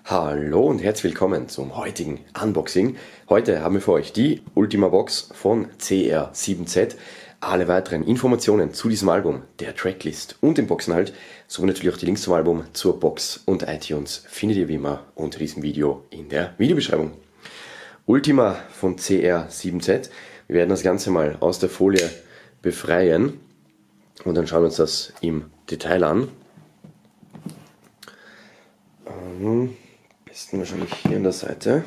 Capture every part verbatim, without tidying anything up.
Hallo und herzlich willkommen zum heutigen Unboxing. Heute haben wir für euch die Ultima Box von C R sieben Z. Alle weiteren Informationen zu diesem Album, der Tracklist und dem Boxinhalt, sowie natürlich auch die Links zum Album, zur Box und iTunes findet ihr wie immer unter diesem Video in der Videobeschreibung. Ultima von C R sieben Z. Wir werden das Ganze mal aus der Folie befreien und dann schauen wir uns das im Detail an. Am besten wahrscheinlich hier an der Seite.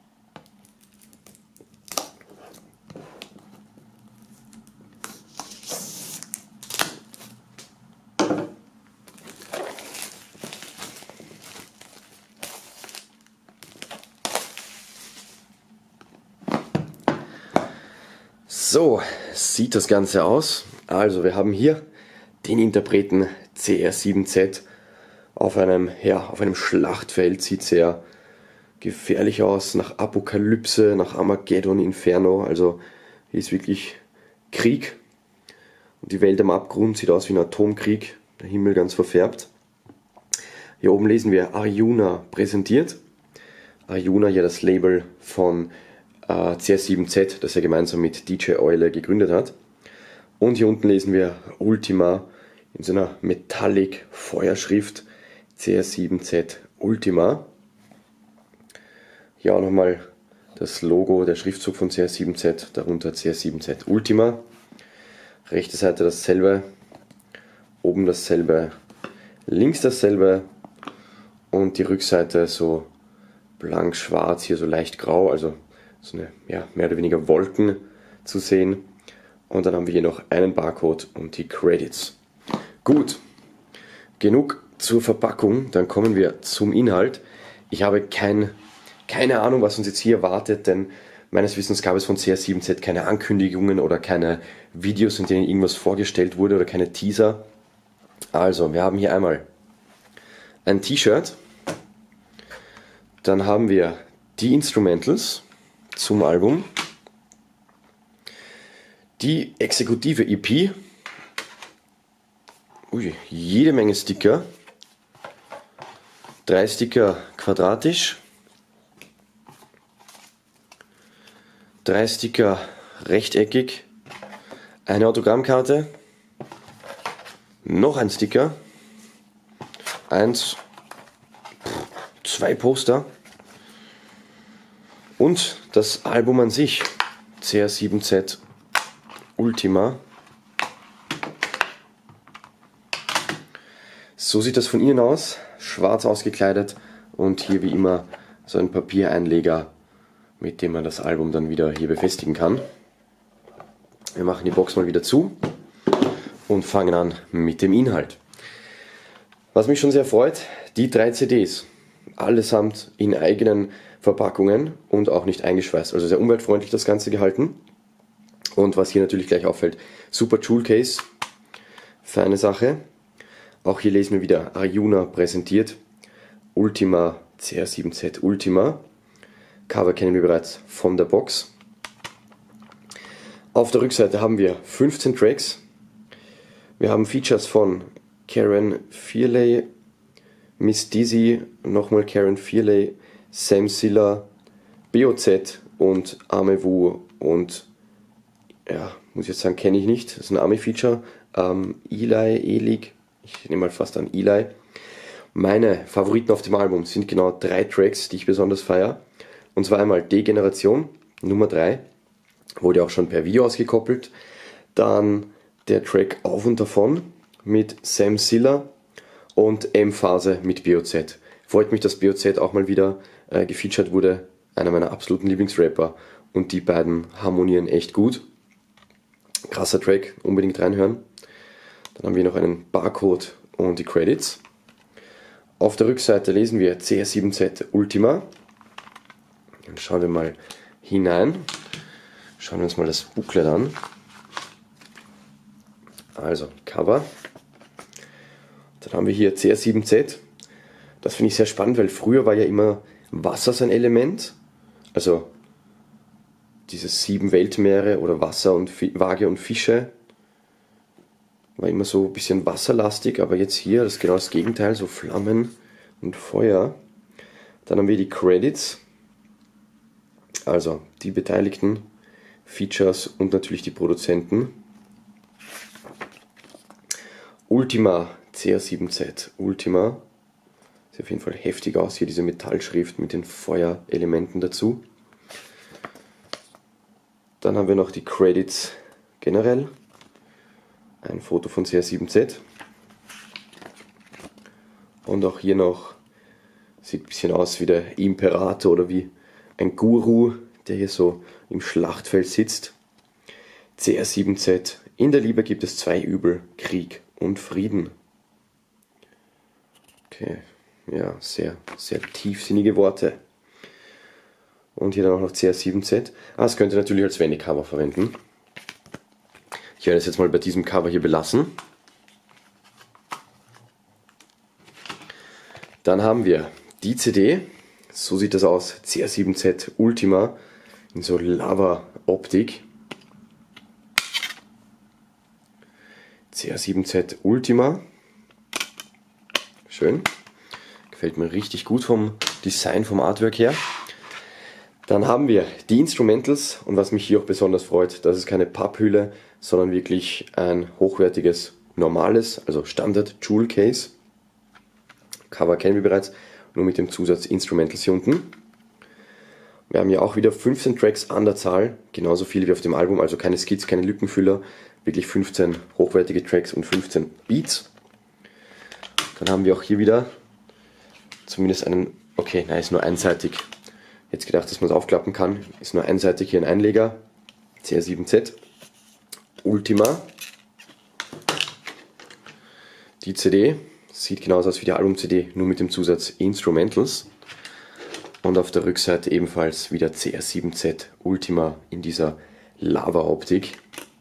So sieht das Ganze aus. Also wir haben hier den Interpreten C R sieben Z auf einem, ja, auf einem Schlachtfeld. Sieht sehr gefährlich aus, nach Apokalypse, nach Armageddon, Inferno. Also hier ist wirklich Krieg und die Welt am Abgrund sieht aus wie ein Atomkrieg, der Himmel ganz verfärbt. Hier oben lesen wir Arjuna präsentiert. Arjuna, ja das Label von äh, C R sieben Z, das er gemeinsam mit D J Eule gegründet hat. Und hier unten lesen wir Ultima in so einer Metallic Feuerschrift, C R sieben Z Ultima. Hier auch nochmal das Logo, der Schriftzug von C R sieben Z, darunter C R sieben Z Ultima. Rechte Seite dasselbe, oben dasselbe, links dasselbe und die Rückseite so blank schwarz, hier so leicht grau, also so eine, ja, mehr oder weniger Wolken zu sehen. Und dann haben wir hier noch einen Barcode und die Credits. Gut, genug zur Verpackung, dann kommen wir zum Inhalt. Ich habe kein, keine Ahnung, was uns jetzt hier erwartet, denn meines Wissens gab es von C R sieben Z keine Ankündigungen oder keine Videos, in denen irgendwas vorgestellt wurde oder keine Teaser. Also, wir haben hier einmal ein T-Shirt, dann haben wir die Instrumentals zum Album, die exekutive E P, ui, jede Menge Sticker, drei Sticker quadratisch, drei Sticker rechteckig, eine Autogrammkarte, noch ein Sticker, eins, zwei Poster und das Album an sich, C R sieben Z Ultima. So sieht das von innen aus, schwarz ausgekleidet und hier wie immer so ein Papiereinleger, mit dem man das Album dann wieder hier befestigen kann. Wir machen die Box mal wieder zu und fangen an mit dem Inhalt. Was mich schon sehr freut, die drei C Ds, allesamt in eigenen Verpackungen und auch nicht eingeschweißt, also sehr umweltfreundlich das Ganze gehalten. Und was hier natürlich gleich auffällt, super Jewel Case, feine Sache. Auch hier lesen wir wieder Arjuna präsentiert, Ultima C R sieben Z Ultima. Cover kennen wir bereits von der Box. Auf der Rückseite haben wir fünfzehn Tracks. Wir haben Features von Karen Fearley, Miss Dizzy, nochmal Karen Fearley, Sam Zilla, B O Z und Amewu und ja, muss ich jetzt sagen, kenne ich nicht. Das ist ein Army-Feature. Ähm, Eli, Elig, ich nehme mal fast an Eli. Meine Favoriten auf dem Album sind genau drei Tracks, die ich besonders feiere. Und zwar einmal Degeneration, Nummer drei, wurde auch schon per Video ausgekoppelt. Dann der Track Auf und Davon mit Sam Zilla und M-Phase mit B O Z. Freut mich, dass B O Z auch mal wieder äh, gefeatured wurde, einer meiner absoluten Lieblingsrapper. Und die beiden harmonieren echt gut. Krasser Track, unbedingt reinhören. Dann haben wir noch einen Barcode und die Credits. Auf der Rückseite lesen wir C R sieben Z Ultima. Dann schauen wir mal hinein. Schauen wir uns mal das Booklet an. Also, Cover. Dann haben wir hier C R sieben Z. Das finde ich sehr spannend, weil früher war ja immer Wasser sein Element. Also dieses sieben Weltmeere oder Wasser und Waage und Fische war immer so ein bisschen wasserlastig, aber jetzt hier, das ist genau das Gegenteil, so Flammen und Feuer. Dann haben wir die Credits, also die Beteiligten, Features und natürlich die Produzenten. Ultima C R sieben Z, Ultima, sieht auf jeden Fall heftig aus, hier diese Metallschrift mit den Feuerelementen dazu. Dann haben wir noch die Credits generell, ein Foto von C R sieben Z und auch hier noch, sieht ein bisschen aus wie der Imperator oder wie ein Guru, der hier so im Schlachtfeld sitzt. C R sieben Z, in der Liebe gibt es zwei Übel, Krieg und Frieden. Okay, ja, sehr, sehr tiefsinnige Worte. Und hier dann auch noch C R sieben Z. Ah, das könnt ihr natürlich als Wendecover verwenden. Ich werde es jetzt mal bei diesem Cover hier belassen. Dann haben wir die C D. So sieht das aus. C R sieben Z Ultima in so Lava-Optik. C R sieben Z Ultima. Schön. Gefällt mir richtig gut vom Design, vom Artwork her. Dann haben wir die Instrumentals und was mich hier auch besonders freut, das ist keine Papphülle, sondern wirklich ein hochwertiges, normales, also Standard Jewel Case. Cover kennen wir bereits, nur mit dem Zusatz Instrumentals hier unten. Wir haben hier auch wieder fünfzehn Tracks an der Zahl, genauso viele wie auf dem Album, also keine Skits, keine Lückenfüller, wirklich fünfzehn hochwertige Tracks und fünfzehn Beats. Dann haben wir auch hier wieder zumindest einen, okay, nein, ist nur einseitig. Jetzt gedacht, dass man es aufklappen kann, ist nur einseitig hier ein Einleger, C R sieben Z Ultima. Die C D sieht genauso aus wie die Album-C D, nur mit dem Zusatz Instrumentals. Und auf der Rückseite ebenfalls wieder C R sieben Z Ultima in dieser Lava-Optik.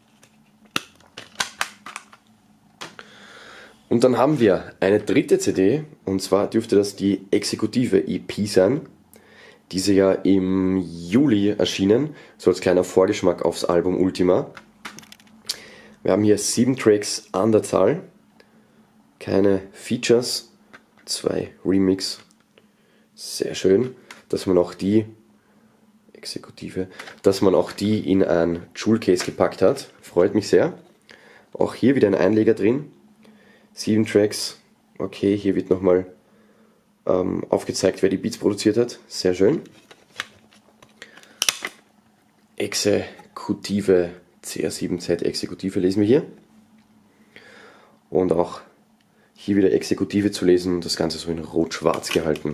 Und dann haben wir eine dritte C D, und zwar dürfte das die exekutive E P sein. Diese ja im Juli erschienen, so als kleiner Vorgeschmack aufs Album Ultima. Wir haben hier sieben Tracks an der Zahl, keine Features, zwei Remix, sehr schön, dass man auch die Exekutive, dass man auch die in ein Jewel Case gepackt hat, freut mich sehr. Auch hier wieder ein Einleger drin, sieben Tracks, okay, hier wird nochmal ähm, aufgezeigt, wer die Beats produziert hat, sehr schön. Exekutive C R sieben Z Exekutive lesen wir hier. Und auch hier wieder Exekutive zu lesen, das Ganze so in rot-schwarz gehalten.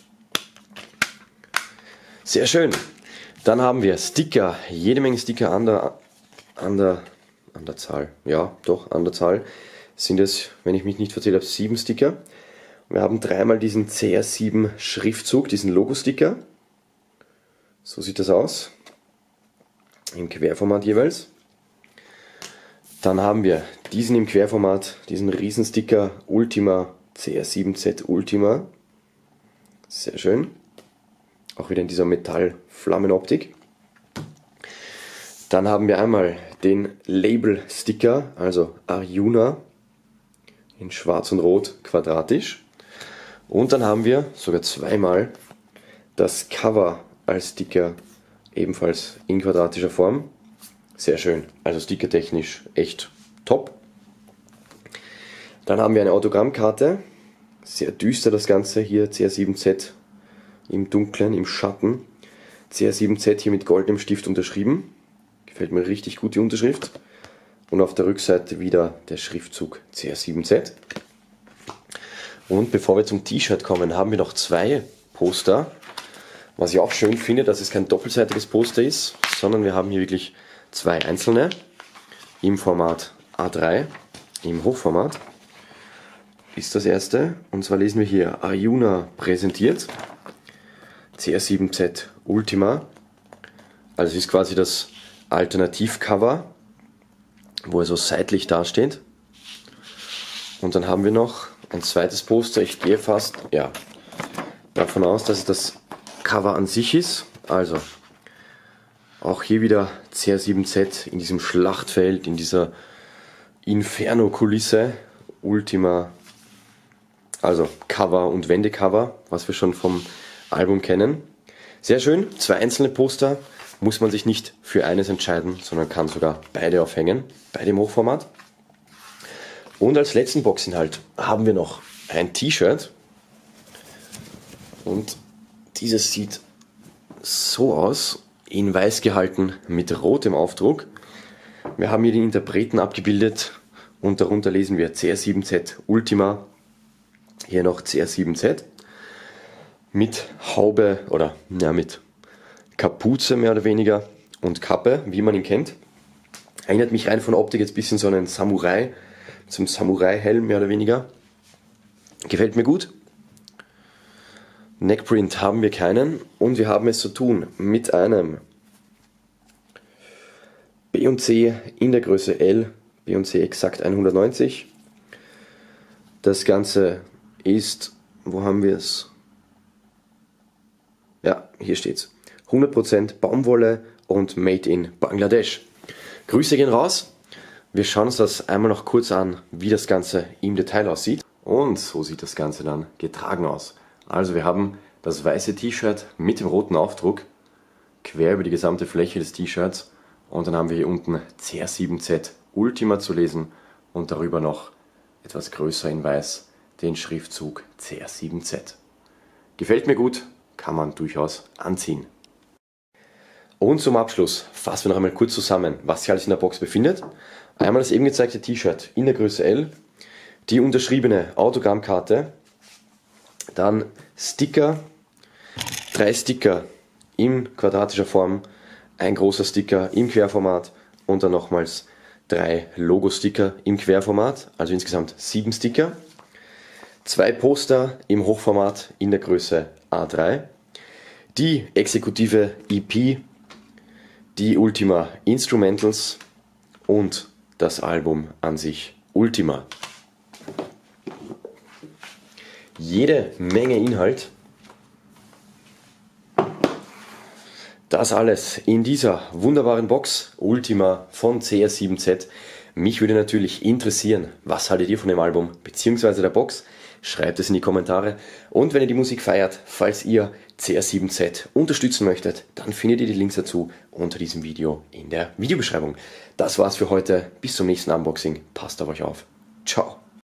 Sehr schön. Dann haben wir Sticker, jede Menge Sticker an der, an der, an der Zahl. Ja, doch, an der Zahl sind es, wenn ich mich nicht verzählt habe, sieben Sticker. Wir haben dreimal diesen C R sieben Schriftzug, diesen Logo-Sticker. So sieht das aus. Im Querformat jeweils. Dann haben wir diesen im Querformat, diesen Riesensticker Ultima C R sieben Z Ultima. Sehr schön. Auch wieder in dieser Metall-Flammenoptik. Dann haben wir einmal den Label-Sticker, also Arjuna in schwarz und rot quadratisch. Und dann haben wir sogar zweimal das Cover als Sticker, ebenfalls in quadratischer Form. Sehr schön, also stickertechnisch echt top. Dann haben wir eine Autogrammkarte, sehr düster das Ganze hier, C R sieben Z im Dunklen, im Schatten. C R sieben Z hier mit goldenem Stift unterschrieben, gefällt mir richtig gut die Unterschrift. Und auf der Rückseite wieder der Schriftzug C R sieben Z. Und bevor wir zum T-Shirt kommen, haben wir noch zwei Poster. Was ich auch schön finde, dass es kein doppelseitiges Poster ist, sondern wir haben hier wirklich zwei einzelne im Format A drei, im Hochformat. Ist das erste. Und zwar lesen wir hier Arjuna präsentiert, C R sieben Z Ultima. Also es ist quasi das Alternativcover, wo er so seitlich dasteht. Und dann haben wir noch ein zweites Poster. Ich gehe fast ja, davon aus, dass es das Cover an sich ist. Also auch hier wieder C R sieben Z in diesem Schlachtfeld, in dieser Inferno-Kulisse. Ultima, also Cover und Wendecover, was wir schon vom Album kennen. Sehr schön, zwei einzelne Poster, muss man sich nicht für eines entscheiden, sondern kann sogar beide aufhängen, beide im Hochformat. Und als letzten Boxinhalt haben wir noch ein T-Shirt. Und dieses sieht so aus, in weiß gehalten mit rotem Aufdruck. Wir haben hier den Interpreten abgebildet und darunter lesen wir C R sieben Z Ultima, hier noch C R sieben Z mit Haube oder ja, mit Kapuze mehr oder weniger und Kappe, wie man ihn kennt. Erinnert mich rein von der Optik jetzt ein bisschen so einen Samurai, zum Samurai-Helm mehr oder weniger. Gefällt mir gut. Neckprint haben wir keinen und wir haben es zu tun mit einem B und C in der Größe L, B und C exakt hundertneunzig. Das Ganze ist, wo haben wir es? Ja, hier steht's. hundert Prozent Baumwolle und Made in Bangladesch. Grüße gehen raus. Wir schauen uns das einmal noch kurz an, wie das Ganze im Detail aussieht. Und so sieht das Ganze dann getragen aus. Also wir haben das weiße T-Shirt mit dem roten Aufdruck quer über die gesamte Fläche des T-Shirts und dann haben wir hier unten C R sieben Z Ultima zu lesen und darüber noch etwas größer in weiß den Schriftzug C R sieben Z. Gefällt mir gut, kann man durchaus anziehen. Und zum Abschluss fassen wir noch einmal kurz zusammen, was sich alles in der Box befindet. Einmal das eben gezeigte T-Shirt in der Größe L, die unterschriebene Autogrammkarte, dann Sticker, drei Sticker in quadratischer Form, ein großer Sticker im Querformat und dann nochmals drei Logo-Sticker im Querformat, also insgesamt sieben Sticker, zwei Poster im Hochformat in der Größe A drei, die exekutive E P, die Ultima Instrumentals und das Album an sich Ultima. Jede Menge Inhalt. Das alles in dieser wunderbaren Box Ultima von C R sieben Z. Mich würde natürlich interessieren, was haltet ihr von dem Album bzw. der Box? Schreibt es in die Kommentare. Und wenn ihr die Musik feiert, falls ihr C R sieben Z unterstützen möchtet, dann findet ihr die Links dazu unter diesem Video in der Videobeschreibung. Das war's für heute. Bis zum nächsten Unboxing. Passt auf euch auf. Ciao.